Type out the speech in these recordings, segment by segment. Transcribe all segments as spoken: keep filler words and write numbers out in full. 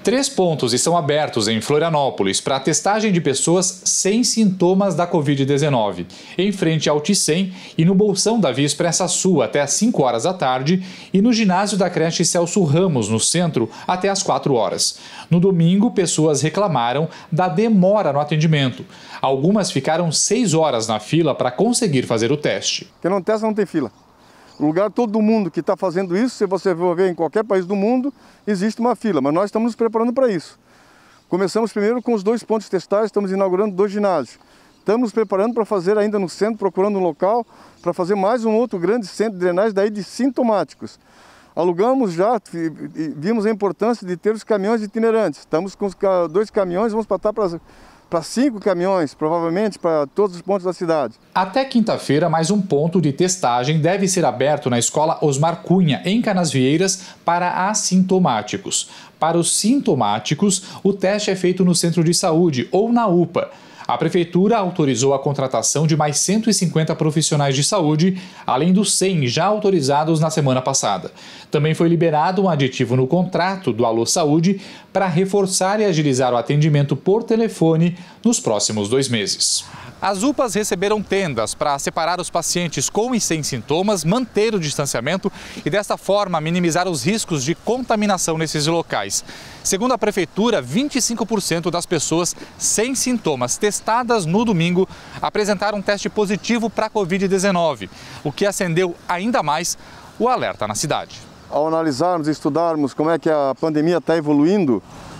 Três pontos estão abertos em Florianópolis para a testagem de pessoas sem sintomas da covid dezenove, em frente ao Ticem e no Bolsão da Via Expressa Sul até às cinco horas da tarde e no ginásio da creche Celso Ramos, no centro, até às quatro horas. No domingo, pessoas reclamaram da demora no atendimento. Algumas ficaram seis horas na fila para conseguir fazer o teste. Quem não testa não tem fila. No lugar, todo mundo que está fazendo isso, se você for ver em qualquer país do mundo, existe uma fila, mas nós estamos nos preparando para isso. Começamos primeiro com os dois pontos testais, estamos inaugurando dois ginásios. Estamos nos preparando para fazer ainda no centro, procurando um local, para fazer mais um outro grande centro de drenagem daí de sintomáticos. Alugamos já, vimos a importância de ter os caminhões itinerantes. Estamos com os dois caminhões, vamos passar para... para cinco caminhões, provavelmente para todos os pontos da cidade. Até quinta-feira, mais um ponto de testagem deve ser aberto na Escola Osmar Cunha, em Canasvieiras, para assintomáticos. Para os sintomáticos, o teste é feito no centro de saúde ou na U P A. A Prefeitura autorizou a contratação de mais cento e cinquenta profissionais de saúde, além dos cem já autorizados na semana passada. Também foi liberado um aditivo no contrato do Alô Saúde para reforçar e agilizar o atendimento por telefone nos próximos dois meses. As U P As receberam tendas para separar os pacientes com e sem sintomas, manter o distanciamento e, desta forma, minimizar os riscos de contaminação nesses locais. Segundo a Prefeitura, vinte e cinco por cento das pessoas sem sintomas testadas no domingo apresentaram um teste positivo para a covid dezenove, o que acendeu ainda mais o alerta na cidade. Ao analisarmos e estudarmos como é que a pandemia está evoluindo,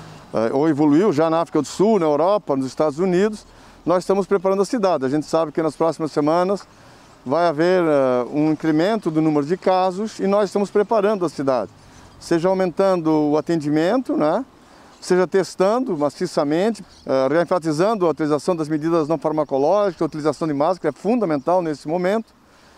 ou evoluiu já na África do Sul, na Europa, nos Estados Unidos, nós estamos preparando a cidade. A gente sabe que nas próximas semanas vai haver uh, um incremento do número de casos e nós estamos preparando a cidade. Seja aumentando o atendimento, né? Seja testando maciçamente, uh, reenfatizando a utilização das medidas não farmacológicas, a utilização de máscara é fundamental nesse momento.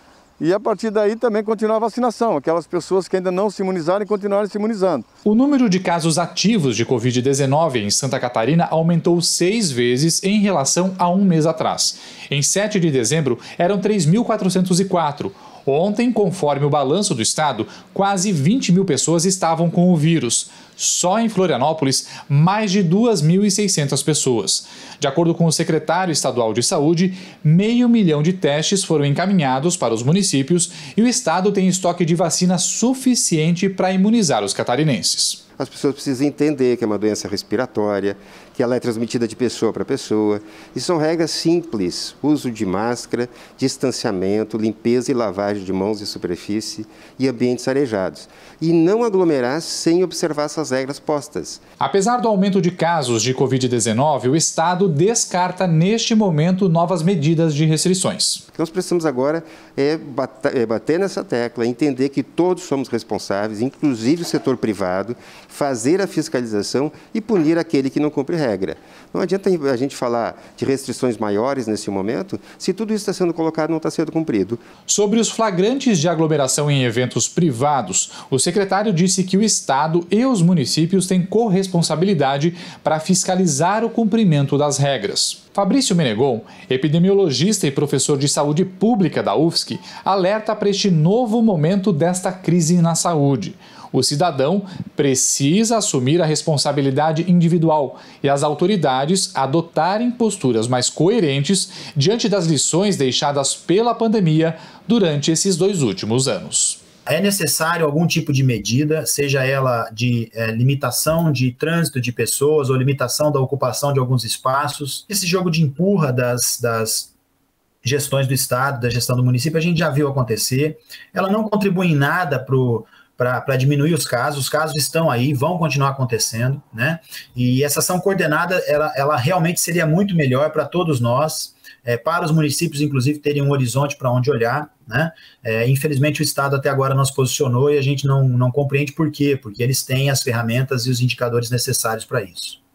E a partir daí também continuar a vacinação, aquelas pessoas que ainda não se imunizarem continuarem se imunizando. O número de casos ativos de covid dezenove em Santa Catarina aumentou seis vezes em relação a um mês atrás. Em sete de dezembro eram três mil quatrocentos e quatro. Ontem, conforme o balanço do estado, quase vinte mil pessoas estavam com o vírus. Só em Florianópolis, mais de duas mil e seiscentas pessoas. De acordo com o secretário estadual de saúde, meio milhão de testes foram encaminhados para os municípios e o estado tem estoque de vacina suficiente para imunizar os catarinenses. As pessoas precisam entender que é uma doença respiratória, que ela é transmitida de pessoa para pessoa. E são regras simples: uso de máscara, distanciamento, limpeza e lavagem de mãos e superfície e ambientes arejados. E não aglomerar sem observar essas regras postas. Apesar do aumento de casos de covid dezenove, o estado descarta neste momento novas medidas de restrições. O que nós precisamos agora é bater, é bater nessa tecla, entender que todos somos responsáveis, inclusive o setor privado, fazer a fiscalização e punir aquele que não cumpre regra. Não adianta a gente falar de restrições maiores nesse momento, se tudo isso está sendo colocado e não está sendo cumprido. Sobre os flagrantes de aglomeração em eventos privados, o secretário disse que o estado e os municípios têm corresponsabilidade para fiscalizar o cumprimento das regras. Fabrício Menegon, epidemiologista e professor de saúde pública da U F S C, alerta para este novo momento desta crise na saúde. O cidadão precisa assumir a responsabilidade individual e as autoridades adotarem posturas mais coerentes diante das lições deixadas pela pandemia durante esses dois últimos anos. É necessário algum tipo de medida, seja ela de é, limitação de trânsito de pessoas ou limitação da ocupação de alguns espaços. Esse jogo de empurra das, das gestões do Estado, da gestão do município, a gente já viu acontecer. Ela não contribui em nada para o para diminuir os casos, os casos estão aí, vão continuar acontecendo, né? E essa ação coordenada, ela, ela realmente seria muito melhor para todos nós, é, para os municípios, inclusive, terem um horizonte para onde olhar, né? É, infelizmente, o Estado até agora não se posicionou e a gente não, não compreende por quê, porque eles têm as ferramentas e os indicadores necessários para isso.